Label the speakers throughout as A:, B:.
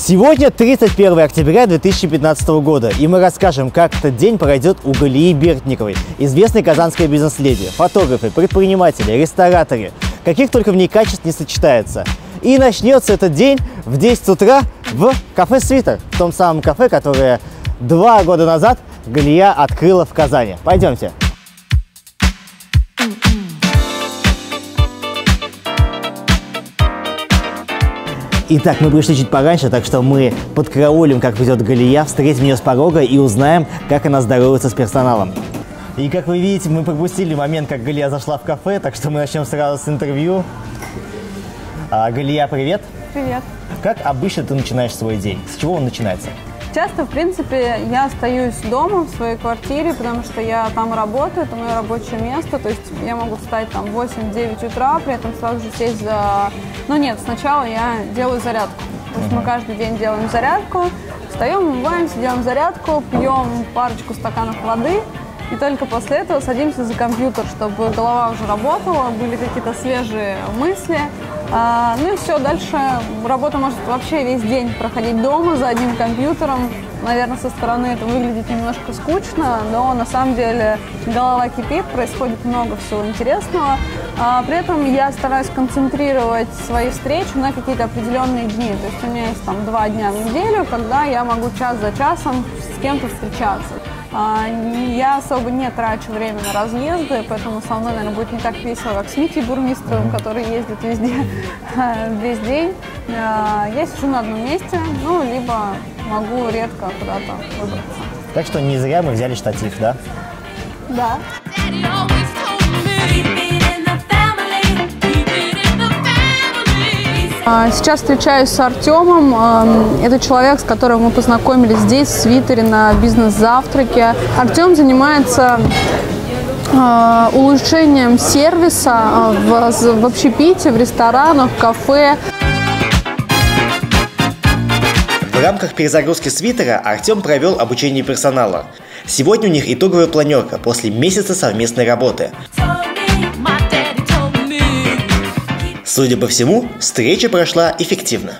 A: Сегодня 31 октября 2015 года, и мы расскажем, как этот день пройдет у Галии Бердниковой, известной казанской бизнес-леди, фотографы, предприниматели, рестораторы, каких только в ней качеств не сочетается. И начнется этот день в 10 утра в кафе «Свитер», в том самом кафе, которое 2 года назад Галия открыла в Казани. Пойдемте. Итак, мы пришли чуть пораньше, так что мы подкараулим, как придет Галия, встретим ее с порога и узнаем, как она здоровается с персоналом. И как вы видите, мы пропустили момент, как Галия зашла в кафе, так что мы начнем сразу с интервью. Галия, привет.
B: Привет.
A: Как обычно ты начинаешь свой день? С чего он начинается?
B: Часто, в принципе, я остаюсь дома, в своей квартире, потому что я там работаю, это мое рабочее место, то есть я могу встать там в 8-9 утра, при этом сразу же сесть за... Ну нет, сначала я делаю зарядку, то есть мы каждый день делаем зарядку, встаем, умываемся, делаем зарядку, пьем парочку стаканов воды, и только после этого садимся за компьютер, чтобы голова уже работала, были какие-то свежие мысли. Ну и все, дальше работа может вообще весь день проходить дома за одним компьютером. Наверное, со стороны это выглядит немножко скучно, но на самом деле голова кипит, происходит много всего интересного. При этом я стараюсь концентрировать свои встречи на какие-то определенные дни. То есть у меня есть там 2 дня в неделю, когда я могу час за часом с кем-то встречаться. Я особо не трачу время на разъезды, поэтому со мной, наверное, будет не так весело, как с Митей Бурмистровым, который ездит везде весь день. Я сижу на одном месте, ну, либо могу редко куда-то выбраться.
A: Так что не зря мы взяли штатив, да? Да.
B: Сейчас встречаюсь с Артемом. Это человек, с которым мы познакомились здесь, в Свитере, на бизнес-завтраке. Артем занимается улучшением сервиса в общепите, в ресторанах, в кафе.
A: В рамках перезагрузки «Свитера» Артем провел обучение персонала. Сегодня у них итоговая планерка после месяца совместной работы. Судя по всему, встреча прошла эффективно.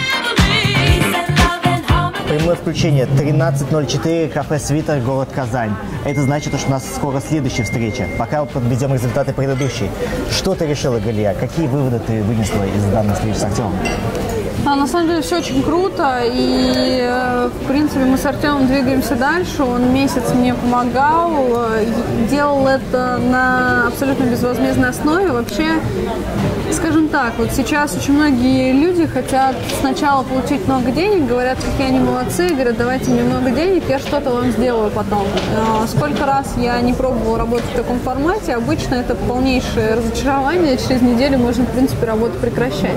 A: Прямое включение 13:04, кафе «Свитер», город Казань. Это значит, что у нас скоро следующая встреча. Пока подведем результаты предыдущей. Что ты решила, Галия? Какие выводы ты вынесла из данной встречи с Артемом?
B: На самом деле все очень круто, и в принципе мы с Артемом двигаемся дальше. Он месяц мне помогал, делал это на абсолютно безвозмездной основе. Вообще, скажем так, вот сейчас очень многие люди хотят сначала получить много денег, говорят, какие они молодцы, говорят, давайте мне много денег, я что-то вам сделаю потом. Сколько раз я не пробовала работать в таком формате, обычно это полнейшее разочарование, через неделю можно, в принципе, работу прекращать.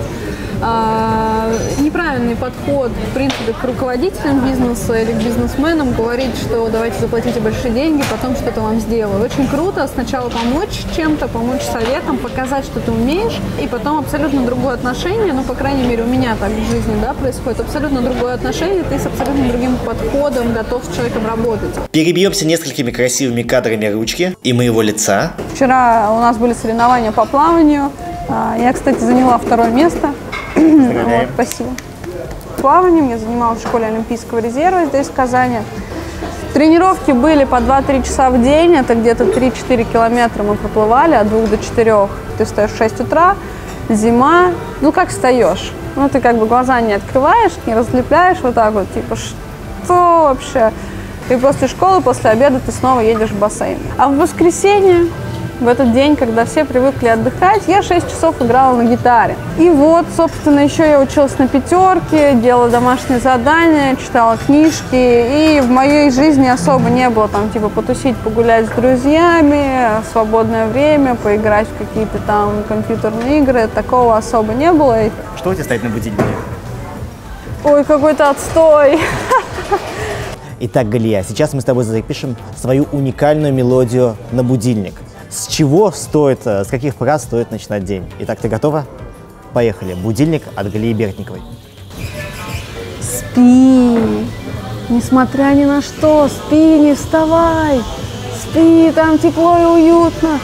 B: Неправильный подход, в принципе, к руководителям бизнеса или к бизнесменам говорить, что давайте заплатите большие деньги, потом что-то вам сделаю. Очень круто сначала помочь чем-то, помочь советом, показать, что ты умеешь, и потом абсолютно другое отношение, ну, по крайней мере, у меня так в жизни, да, происходит абсолютно другое отношение, ты с абсолютно другим подходом готов с человеком работать. Перебьемся несколькими красивыми кадрами ручки и моего лица. Вчера у нас были соревнования по плаванию, я, кстати, заняла 2-е место. Вот, спасибо. Плаванием я занималась в школе Олимпийского резерва здесь, в Казани. Тренировки были по 2-3 часа в день, это где-то 3-4 километра мы проплывали от 2 до 4. Ты встаешь в 6 утра, зима, ну как встаешь? Ну ты как бы глаза не открываешь, не разлепляешь вот так вот, типа что вообще? И после школы, после обеда ты снова едешь в бассейн. А в воскресенье, в этот день, когда все привыкли отдыхать, я 6 часов играла на гитаре. И вот, собственно, еще я училась на 5, делала домашние задания, читала книжки. И в моей жизни особо не было там, типа, потусить, погулять с друзьями, свободное время, поиграть в какие-то там компьютерные игры. Такого особо не было.
A: Что у тебя стоит на будильнике?
B: Ой, какой-то отстой.
A: Итак, Галия, сейчас мы с тобой запишем свою уникальную мелодию на будильник. С чего стоит, с каких фраз стоит начинать день? Итак, ты готова? Поехали. Будильник от Галии Бердниковой.
B: Спи, несмотря ни на что, спи, не вставай. Спи, там тепло и уютно.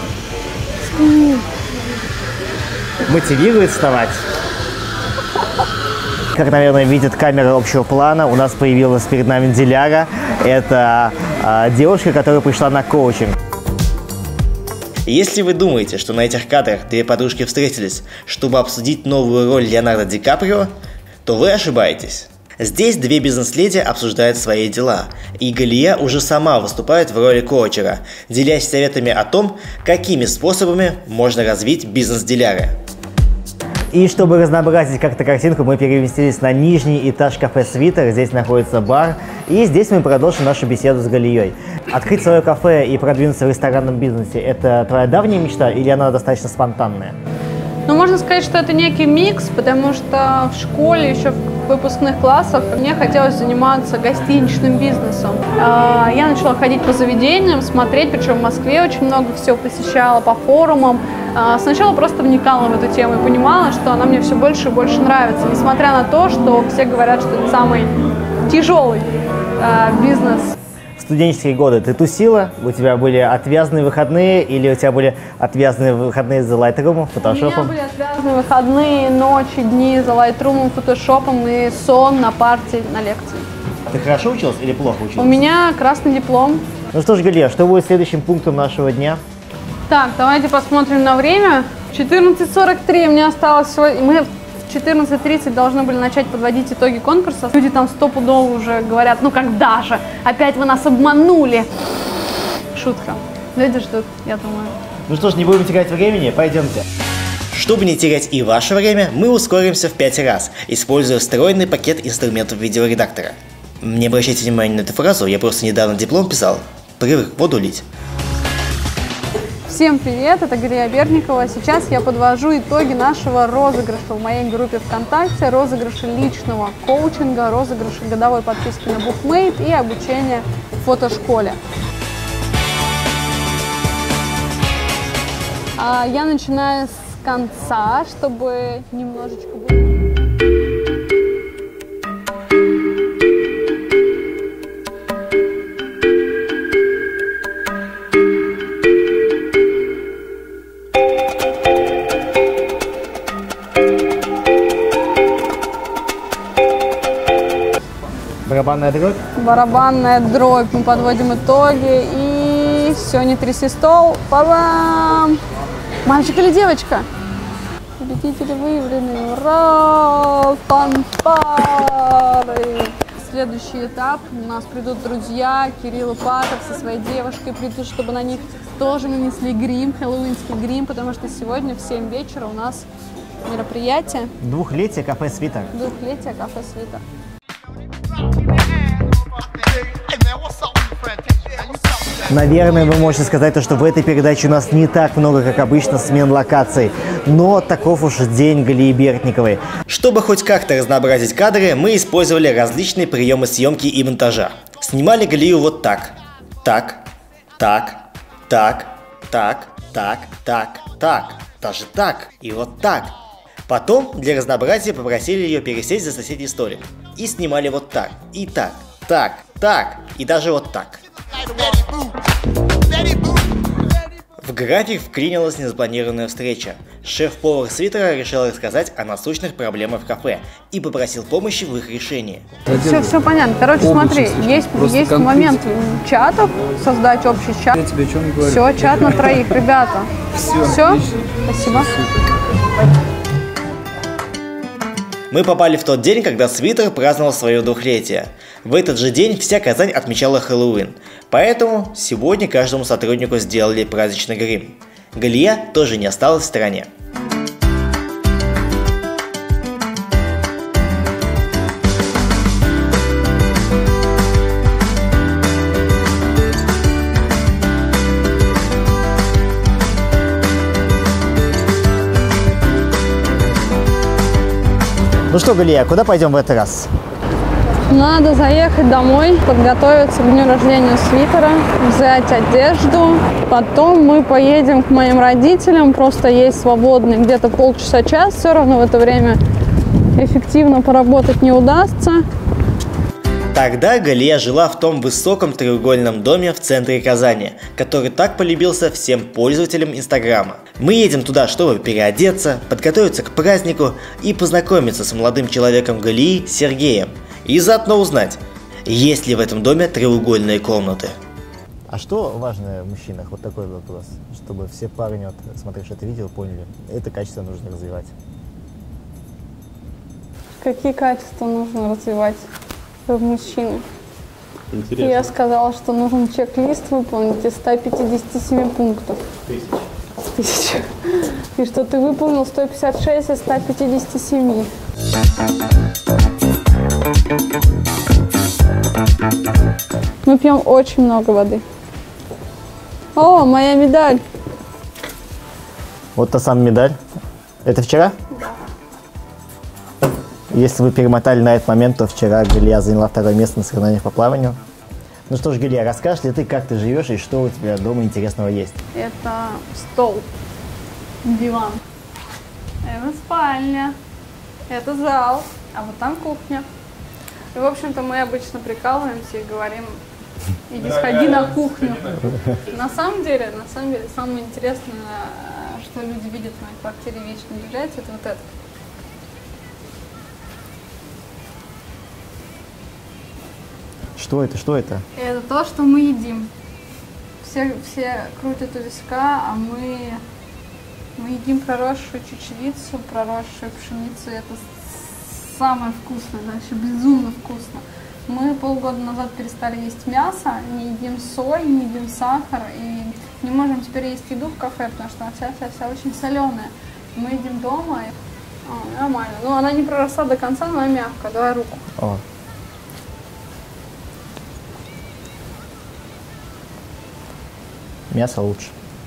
B: Спи.
A: Мотивирует вставать. как, наверное, видит камера общего плана, у нас появилась перед нами Диляра. Это девушка, которая пришла на коучинг. Если вы думаете, что на этих кадрах две подружки встретились, чтобы обсудить новую роль Леонардо Ди Каприо, то вы ошибаетесь. Здесь две бизнес-леди обсуждают свои дела, и Галия уже сама выступает в роли коучера, делясь советами о том, какими способами можно развить бизнес Диляры. И чтобы разнообразить как-то картинку, мы переместились на нижний этаж кафе «Свитер». Здесь находится бар. И здесь мы продолжим нашу беседу с Галией. Открыть свое кафе и продвинуться в ресторанном бизнесе – это твоя давняя мечта или она достаточно спонтанная?
B: Ну, можно сказать, что это некий микс, потому что в школе, еще в выпускных классах, мне хотелось заниматься гостиничным бизнесом. Я начала ходить по заведениям, смотреть, причем в Москве очень много всего посещала, по форумам. Сначала просто вникала в эту тему и понимала, что она мне все больше и больше нравится, несмотря на то, что все говорят, что это самый тяжелый бизнес.
A: В студенческие годы ты тусила? У тебя были отвязные выходные или у тебя были отвязные выходные за Lightroom, фотошопом?
B: У меня были отвязные выходные, ночи, дни за Lightroom, фотошопом и сон на партии, на лекции.
A: Ты хорошо училась или плохо училась?
B: У меня красный диплом.
A: Ну что ж, Галия, что будет следующим пунктом нашего дня?
B: Так, давайте посмотрим на время. 14:43 мне осталось всего... Мы в 14:30 должны были начать подводить итоги конкурса. Люди там стопудово уже говорят, ну когда же? Опять вы нас обманули. Шутка. Люди ждут, я думаю.
A: Ну что ж, не будем терять времени, пойдемте. Чтобы не терять и ваше время, мы ускоримся в 5 раз, используя встроенный пакет инструментов видеоредактора. Не обращайте внимания на эту фразу, я просто недавно диплом писал. Привык воду лить.
B: Всем привет, это Галия Берникова. Сейчас я подвожу итоги нашего розыгрыша в моей группе ВКонтакте, розыгрыша личного коучинга, розыгрыша годовой подписки на Bookmate и обучения в фотошколе. Я начинаю с конца, чтобы немножечко...
A: Барабанная дробь?
B: Барабанная дробь. Мы подводим итоги и все, не тряси стол. Па-бам! Мальчик или девочка? Победители выявлены. Ура! Фанфары! Следующий этап. У нас придут друзья. Кирилл и Патов со своей девушкой придут, чтобы на них тоже нанесли грим, хэллоуинский грим, потому что сегодня в 7 вечера у нас мероприятие.
A: Двухлетие кафе «Свитер».
B: Двухлетие кафе «Свитер».
A: Наверное, вы можете сказать, что в этой передаче у нас не так много, как обычно, смен локаций. Но таков уж день Галии Берниковой. Чтобы хоть как-то разнообразить кадры, мы использовали различные приемы съемки и монтажа. Снимали Галию вот так. Так, так, так, так, так, так, так. Даже так. И вот так. Потом, для разнообразия, попросили ее пересесть за соседний столик. И снимали вот так. И так, так, так. И даже вот так. В график вклинилась незапланированная встреча. Шеф-повар «Свитера» решил рассказать о насущных проблемах в кафе и попросил помощи в их решении.
B: Все понятно. Короче, смотри, есть момент чатов, создать общий чат.
C: Я тебе о чем говорю?
B: Все, чат на троих, ребята. Все? Спасибо.
A: Мы попали в тот день, когда «Свитер» праздновал свое двухлетие. В этот же день вся Казань отмечала Хэллоуин. Поэтому сегодня каждому сотруднику сделали праздничный грим. Галия тоже не осталась в стороне. Ну что, Галия, куда пойдем в этот раз?
B: Надо заехать домой, подготовиться к дню рождения «Свитера», взять одежду. Потом мы поедем к моим родителям, просто есть свободный где-то полчаса-час. Все равно в это время эффективно поработать не удастся.
A: Тогда Галия жила в том высоком треугольном доме в центре Казани, который так полюбился всем пользователям Инстаграма. Мы едем туда, чтобы переодеться, подготовиться к празднику и познакомиться с молодым человеком Галии Сергеем. И заодно узнать, есть ли в этом доме треугольные комнаты. А что важно в мужчинах? Вот такой вопрос, чтобы все парни, вот, смотревшие это видео, поняли, это качество нужно развивать.
B: Какие качества нужно развивать в мужчине?
C: Интересно.
B: Я сказала, что нужен чек-лист выполнить из 157 пунктов. Тысяч. И что ты выполнил 156 из 157. Мы пьем очень много воды. О, моя медаль!
A: Вот та самая медаль. Это вчера? Да. Если вы перемотали на этот момент, то вчера Галия заняла 2-е место на соревнованиях по плаванию. Ну что ж, Галия, расскажешь ли ты, как ты живешь и что у тебя дома интересного есть?
B: Это стол, диван, это спальня, это зал, а вот там кухня. И, в общем-то, мы обычно прикалываемся и говорим: иди сходи на кухню. На самом деле, самое интересное, что люди видят в моей квартире, вечно удивляются, это вот это.
A: Что это? Что это?
B: Это то, что мы едим. Все крутят у виска, а мы едим проросшую чечевицу, проросшую пшеницу. Это самое вкусное, да, вообще безумно вкусно. Мы полгода назад перестали есть мясо, не едим соль, не едим сахар и не можем теперь есть еду в кафе, потому что она вся очень соленая. Мы едим дома, и нормально. Ну, она не проросла до конца, но она мягкая. Давай руку.
A: О. Мясо лучше.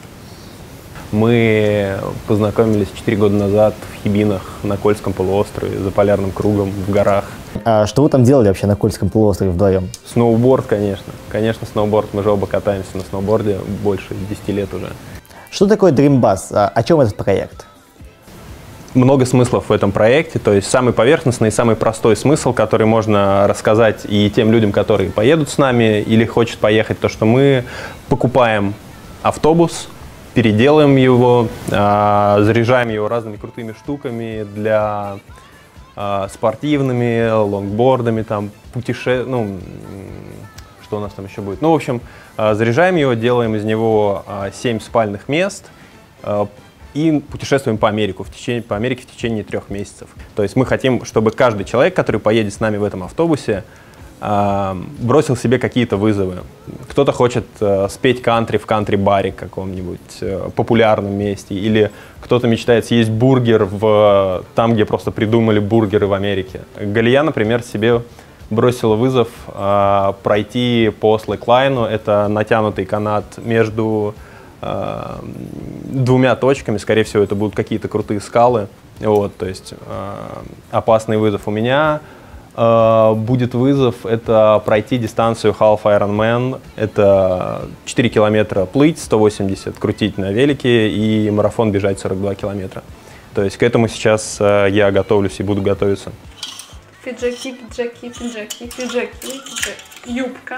C: Мы познакомились 4 года назад в Хибинах на Кольском полуострове, за полярным кругом, в горах.
A: А что вы там делали вообще на Кольском полуострове вдвоем?
C: Сноуборд, конечно. Конечно, сноуборд. Мы же оба катаемся на сноуборде больше 10 лет уже.
A: Что такое Dream Bus? О чем этот проект?
C: Много смыслов в этом проекте, то есть самый поверхностный и самый простой смысл, который можно рассказать и тем людям, которые поедут с нами или хотят поехать, то, что мы покупаем автобус, переделаем его, заряжаем его разными крутыми штуками для спортивными, лонгбордами, там, ну, что у нас там еще будет. Ну, в общем, заряжаем его, делаем из него 7 спальных мест и путешествуем по Америке в течение 3 месяцев. То есть мы хотим, чтобы каждый человек, который поедет с нами в этом автобусе, бросил себе какие-то вызовы. Кто-то хочет спеть кантри в кантри-баре каком-нибудь популярном месте, или кто-то мечтает съесть бургер там, где просто придумали бургеры в Америке. Галия, например, себе бросила вызов пройти по слэклайну. Это натянутый канат между 2 точками. Скорее всего, это будут какие-то крутые скалы. Вот, то есть опасный вызов у меня. Будет вызов, это пройти дистанцию Half Ironman, это 4 километра плыть, 180 крутить на велике и марафон бежать 42 километра. То есть к этому сейчас я готовлюсь и буду готовиться.
B: Пиджаки, пиджаки, пиджаки, пиджаки, пиджаки, юбка.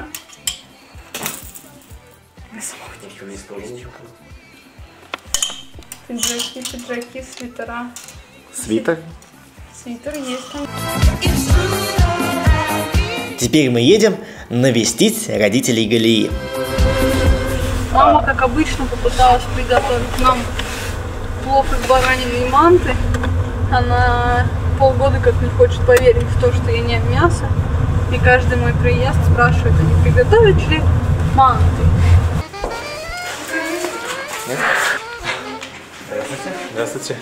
B: Пиджаки, пиджаки, свитера.
C: Свитер?
B: Свитер есть там.
A: Теперь мы едем навестить родителей Галии.
B: Мама, как обычно, попыталась приготовить нам плов из баранины и манты. Она полгода как не хочет поверить в то, что я не ем мясо. И каждый мой приезд спрашивает, а не приготовить ли манты.
C: Здравствуйте.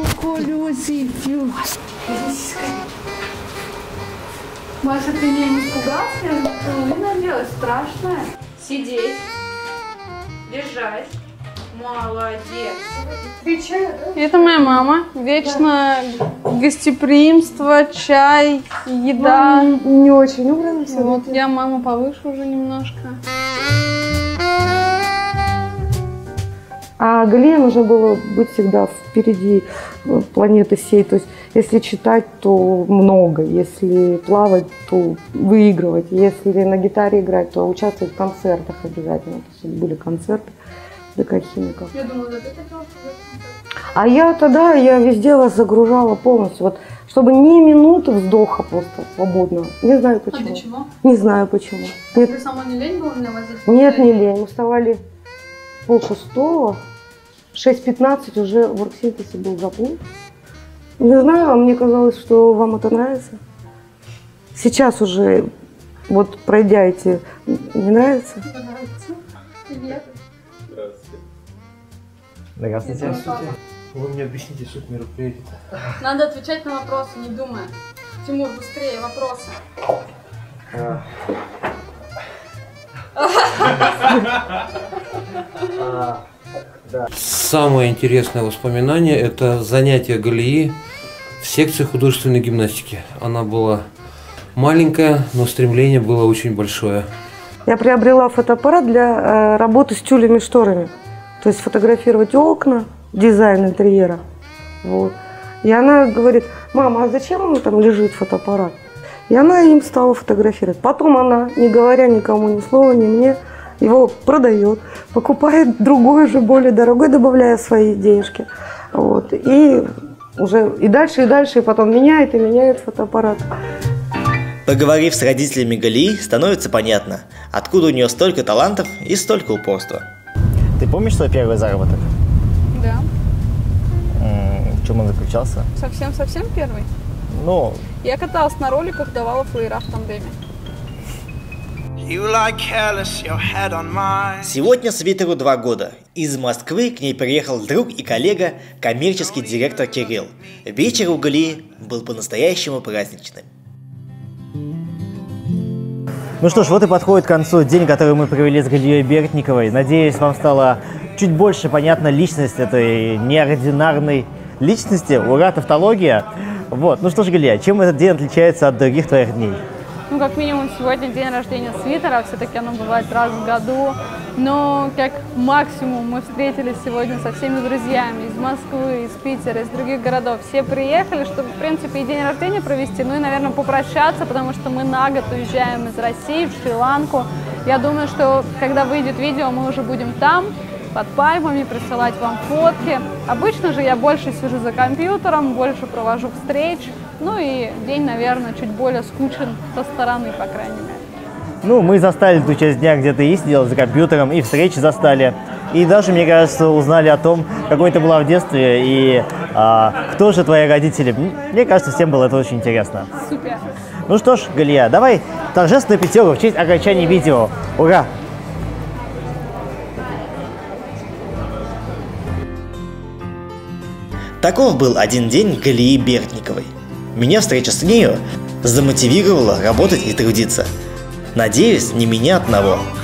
B: Маша, ты меня не испугался? Что делать? Страшное? Сидеть. Лежать. Молодец. Это моя мама. Вечно гостеприимство, чай, еда.
D: Не очень убрано все.
B: Вот я мама повыше уже немножко.
D: А На Галии нужно было быть всегда впереди планеты всей. То есть, если читать, то много. Если плавать, то выигрывать. Если на гитаре играть, то участвовать в концертах обязательно. То есть, были концерты ДК Химиков.
B: Я думала, да, ты хотела.
D: А я тогда, везде вас загружала полностью. Вот, чтобы ни минуты вздоха просто свободного. Не знаю почему.
B: А для чего?
D: Не знаю почему. Нет,
B: Ты сама не лень была меня возить?
D: нет, не лень. Мы вставали 5:30, 6:15 уже в оргсинтезе был запул. Не знаю, а мне казалось, что вам это нравится. Сейчас уже, вот пройдя эти, не нравится?
B: Нравится. Привет.
A: Здравствуйте.
E: Вы мне объясните суть мероприятия-то.
B: Надо отвечать на вопросы, не думая. Тимур, быстрее, вопросы.
E: Самое интересное воспоминание – это занятие Галии в секции художественной гимнастики. Она была маленькая, но стремление было очень большое.
D: Я приобрела фотоаппарат для работы с тюлями и шторами. То есть фотографировать окна, дизайн интерьера. Вот. И она говорит: мама, а зачем там лежит фотоаппарат? И она им стала фотографировать. Потом она, не говоря никому ни слова, ни мне, его продает, покупает другой же, более дорогой, добавляя свои денежки. Вот. И уже и дальше, и потом меняет и меняет фотоаппарат.
A: Поговорив с родителями Галии, становится понятно, откуда у нее столько талантов и столько упорства. Ты помнишь свой первый заработок?
B: Да.
A: В чем он заключался?
B: Совсем первый?
A: Ну,
B: Я каталась на роликах, давала флеера в тандеме.
A: сегодня Свитеру 2 года. Из Москвы к ней приехал друг и коллега, коммерческий директор Кирилл. Вечер у Галии был по-настоящему праздничным. Ну что ж, вот и подходит к концу день, который мы провели с Галией Бертниковой. Надеюсь, вам стало чуть больше понятна личность этой неординарной личности. Ура, тавтология! Вот, ну что ж, Галия, чем этот день отличается от других твоих дней?
B: Ну, как минимум, сегодня день рождения Свитера, все-таки оно бывает раз в году. Но как максимум мы встретились сегодня со всеми друзьями из Москвы, из Питера, из других городов. Все приехали, чтобы, в принципе, и день рождения провести, ну и, наверное, попрощаться, потому что мы на год уезжаем из России в Шри-Ланку. Я думаю, что когда выйдет видео, мы уже будем там, под пальмами, присылать вам фотки. Обычно же я больше сижу за компьютером, больше провожу встреч. Ну и день, наверное, чуть более скучен со стороны, по крайней мере.
A: Ну, мы застали ту часть дня, где ты и сидела за компьютером, и встречи застали. И даже, мне кажется, узнали о том, какой ты была в детстве, и кто же твои родители. Мне кажется, всем было это очень интересно.
B: Супер.
A: Ну что ж, Галия, давай торжественную пятерку в честь окончания видео. Ура! Таков был один день Галии Бертниковой. Меня встреча с нею замотивировала работать и трудиться. Надеюсь, не меня одного.